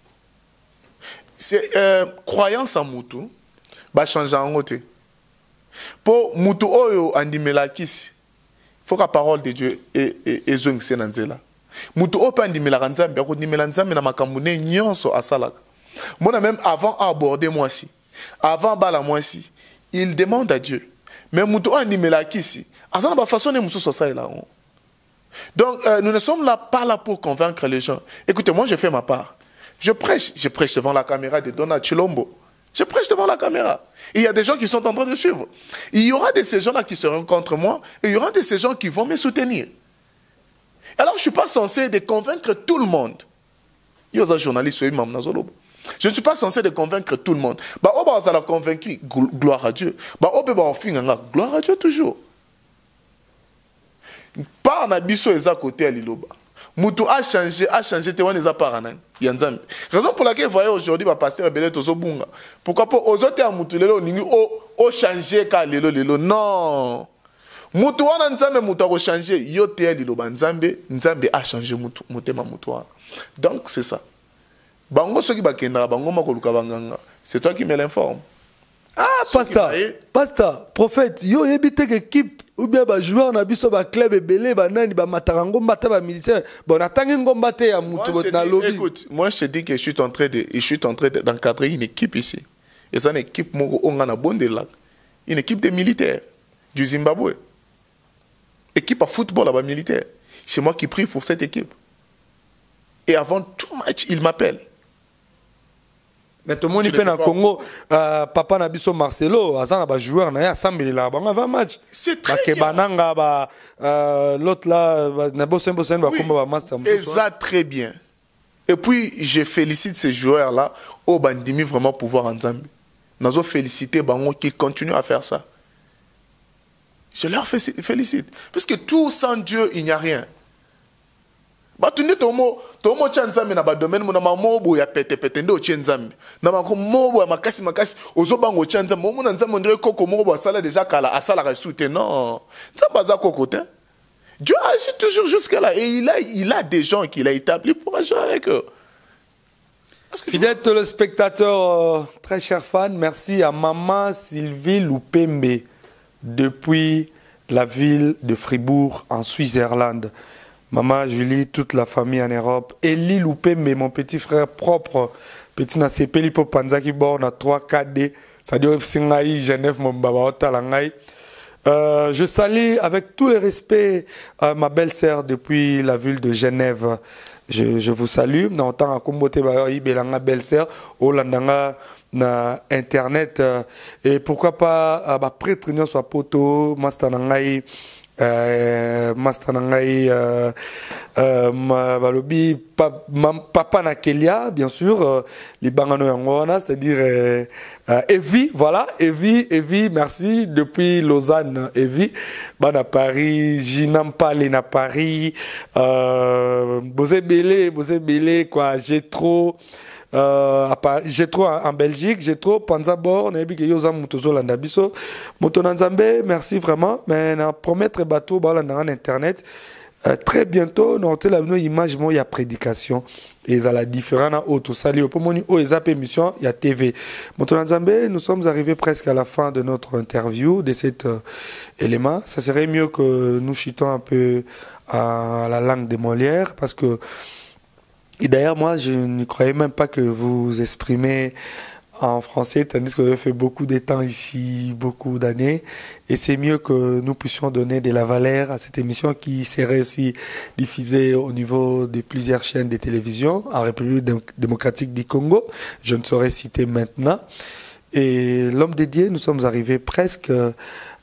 C'est euh, croyance en Moutou, va changer en côté. Pour Moutou Oyo Andimelakis, il faut que la parole de Dieu est zong senanzela. Moutou Oyo Andimelanzambe, Andimelanzambe na makamune nyonso asalak. Moi même avant aborder moi si, avant bala moi si, il demande à Dieu. Mais Moutou Andimelakis, azana ba façon ne musu sosa là. Donc, euh, nous ne sommes là pas là pour convaincre les gens. Écoutez, moi, je fais ma part. Je prêche. Je prêche devant la caméra de Donald Chilombo. Je prêche devant la caméra. Et il y a des gens qui sont en train de suivre. Il y aura de ces gens-là qui seront contre moi et il y aura de ces gens qui vont me soutenir. Alors, je ne suis pas censé de convaincre tout le monde. Il y a des journalistes, je ne suis pas censé de convaincre tout le monde. Bah, on va la convaincre, gloire à Dieu. Bah, on peut gloire à Dieu toujours. Par nabiso eza côté à Liloba. Moutou a changé, a changé, te wana par anan. Yanzam. Raison pour laquelle vous voyez aujourd'hui va passer rebelle tozo bunga. Pourquoi pas aux autres à Moutou lelo ningi o o changer ka lelo lelo non. Moutou wana nzambe moutou a changé yo te à Liloba nzambe nzambe a changé moutou mutema moutou. Donc c'est ça. Bango soki bakenda bango makoluka banganga. C'est toi qui me l'informe. Ah, pasteur, pasteur, prophète, yo yebite équipe ou bien ba joueur na biso ba club ebele ba nani ba matarango mbata ba militaire bon atangi ngomba te ya mutu na lobby. Écoute, moi je te dis que je suis en train de je suis en train d'encadrer une équipe ici. Et c'est une équipe moko ongana bondela. Une équipe de militaires du Zimbabwe. Équipe à football là-bas militaire. C'est moi qui prie pour cette équipe. Et avant tout match, il m'appelle. Mais tout le monde est en Congo, euh, papa Nabiso Marcelo, Azan a joueur, na assemblé là, bon avant match. C'est très bien. Bananga, ba l'autre là, Nabo Sembo Sembo, comme master. Et ça très bien. Et puis je félicite ces joueurs là, au bandimi vraiment pouvoir en Zambie. Nazo féliciter bango qui continuent à faire ça. Je leur félicite, parce que tout sans Dieu il n'y a rien. Bah tu n'es tomo tomo chanzambe na ba domaine mo na mamobo ya pete pete ndo chanzambe na mako mobo ya makasi makasi ozobango chanzambe mo na nzambe ndire koko mobo asala déjà kala asala resute non ça baza koko te. Dieu agit toujours jusqu'à là et il a il a des gens qu'il a établis pour agir avec eux. Fidèle téléspectateur, euh, très cher fan, merci à maman Sylvie Loupembe depuis la ville de Fribourg en Suisse-Irlande. Maman Julie, toute la famille en Europe. Eli Loupembe, mon petit frère propre. Petit na sepeli po panzaki borne à trois K D. Ça dit Singaï, Genève, mon baba Talangaï. Euh, je salue avec tout le respect euh, ma belle-sœur depuis la ville de Genève. Je, je vous salue. Dans tant à Kombote Belanga belle-sœur, Olandanga na internet. Euh, et pourquoi pas euh, bah, prêtre soit poto, Mastanangaï. Euh, Mastanangaï, euh, euh, balobi, pa, ma, papa Nakelia, bien sûr, euh, les Bangano Yangwana, c'est-à-dire euh, euh, Evi, voilà, Evi, Evi, merci, depuis Lausanne, Evi, Bana Paris, Jinampale na Paris, euh, Bosé Belé, Bosé Belé, quoi, j'ai trop. Euh, j'ai trop en Belgique, j'ai trop Panzabor, Nebi Yoza Mutozo Landabiso, Motonanzambe, merci vraiment. Mais na promettre bateau balandanga internet. Euh, très bientôt, nous avons une image, il y a prédication. Et il y a la différence auto salut pour mon oh et émission, il y a T V. Motonanzambe, nous sommes arrivés presque à la fin de notre interview de cet euh, élément. Ça serait mieux que nous chutons un peu à la langue de Molière parce que et d'ailleurs, moi, je ne croyais même pas que vous vous exprimez en français, tandis que vous avez fait beaucoup de temps ici, beaucoup d'années. Et c'est mieux que nous puissions donner de la valeur à cette émission qui serait aussi diffusée au niveau de plusieurs chaînes de télévision en République démocratique du Congo. Je ne saurais citer maintenant. Et l'homme dédié, nous sommes arrivés presque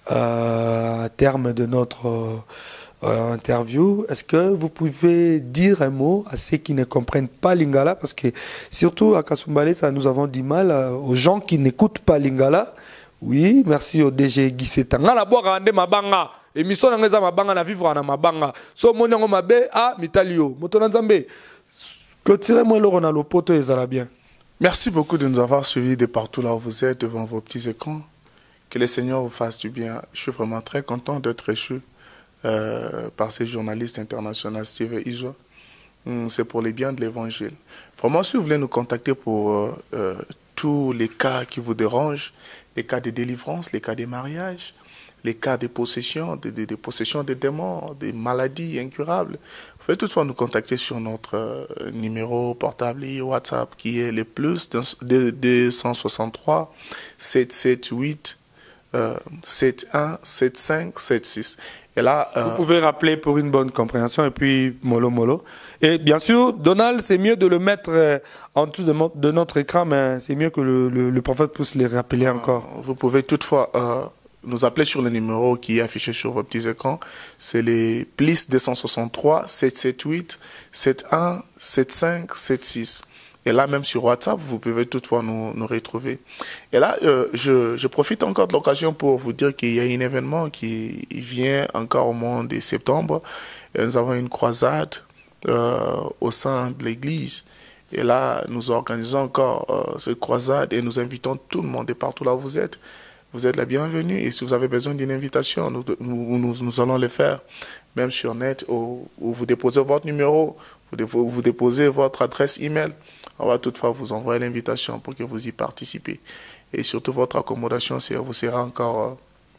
euh, à terme de notre euh, interview. Est-ce que vous pouvez dire un mot à ceux qui ne comprennent pas Lingala? Parce que surtout à Kasumbalé, ça nous avons du mal, euh, aux gens qui n'écoutent pas Lingala. Oui, merci au D G Guisseta. Ngala boire ande mabanga. Émission ngeza mabanga na vivre na mabanga. So monyango mabe a mitalio. Motona Nzambe. Clôturez-moi le Ronaldo poto ezala bien. Merci beaucoup de nous avoir suivis de partout là où vous êtes, devant vos petits écrans. Que le Seigneur vous fasse du bien. Je suis vraiment très content d'être reçu euh, par ces journalistes internationaux, Steve et Iso. Mm, c'est pour le bien de l'Évangile. Vraiment, si vous voulez nous contacter pour euh, euh, tous les cas qui vous dérangent, les cas de délivrance, les cas de mariage, les cas de possession, de, de, de possession des démons, des maladies incurables, vous pouvez toutefois nous contacter sur notre euh, numéro portable et WhatsApp qui est le plus de deux cent soixante-trois sept cent soixante-huit euh, sept un sept cinq sept six. Et là, euh, vous pouvez rappeler pour une bonne compréhension et puis mollo mollo. Et bien sûr, Donald, c'est mieux de le mettre euh, en dessous de, de notre écran, mais c'est mieux que le, le, le prophète puisse les rappeler encore. Vous pouvez toutefois euh, nous appeler sur le numéro qui est affiché sur vos petits écrans. C'est les plus deux cent soixante-trois sept cent soixante-huit sept un sept cinq sept six. Et là, même sur WhatsApp, vous pouvez toutefois nous, nous retrouver. Et là, euh, je, je profite encore de l'occasion pour vous dire qu'il y a un événement qui vient encore au mois de septembre. Et nous avons une croisade euh, au sein de l'Église. Et là, nous organisons encore euh, cette croisade et nous invitons tout le monde de partout là où vous êtes. Vous êtes la bienvenue et si vous avez besoin d'une invitation, nous, nous, nous, nous allons le faire. Même sur net, où, où vous déposez votre numéro, vous, vous déposez votre adresse email. On va toutefois vous envoyer l'invitation pour que vous y participez. Et surtout, votre accommodation vous sera encore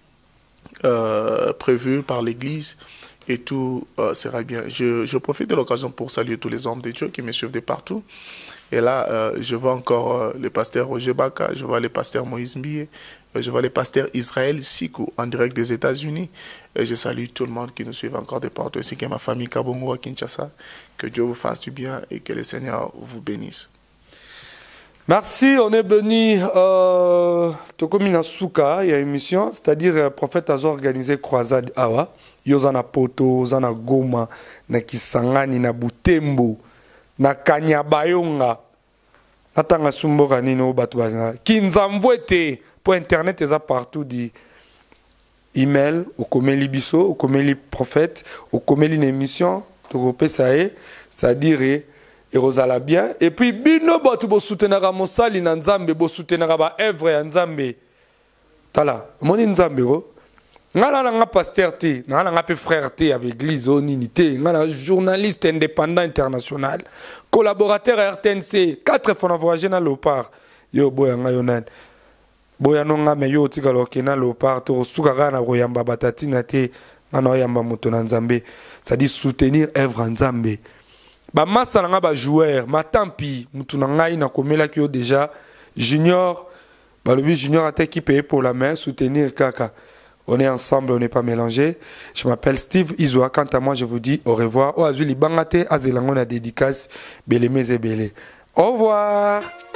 euh, prévue par l'Église et tout euh, sera bien. Je, je profite de l'occasion pour saluer tous les hommes de Dieu qui me suivent de partout. Et là, euh, je vois encore euh, le pasteur Roger Baka, je vois le pasteur Moïse Mbie, euh, je vois le pasteur Israël Sikou en direct des États-Unis. Et je salue tout le monde qui nous suit encore de partout, ainsi que ma famille Kabongo à Kinshasa. Que Dieu vous fasse du bien et que le Seigneur vous bénisse. Merci, on est béni. Euh, Tokomina Souka, il y a une mission, c'est-à-dire le prophète a organisé croisade awa. Yozana Poto, Zana Goma, na Kisangani, na Butembo, na Kanyabayonga, na Tanga Sumboka Nino Batouana. Kinzamvwete, pour internet, ils ont partout dit email, au Komeli Bisso, au Komeli Prophète, au Komeli une émission, Tokopé Sae, c'est-à-dire et Rosala bien. Et puis, bino batu bo soutenara mosali na nzambe, bo soutenara ba evre ya nzambe. Tala, moni nzambe ro. Ngala nga pasteur te, ngala nga pe frère te avec l'église o nini te, ngala journaliste indépendant international, collaborateur à R T N C, quatre fois voyagé na Léopard. Yo boya nga yonan. Boya no nga me yo tika loke na Léopard to suka ga na royamba batati na te, ngana yamba moto na nzambe. Ça dit soutenir œuvre nzambe. Ba massa nga ba joueur, ma tampi, mutu na ngai na komela ki yo déjà junior, ba le junior a qui paye pour la main soutenir kaka. On est ensemble, on n'est pas mélangés. Je m'appelle Steve Izoa. Quant à moi, je vous dis au revoir. Au Azuli Bangate, Azelangon a dédicace, Belé Meze Belé. Au revoir.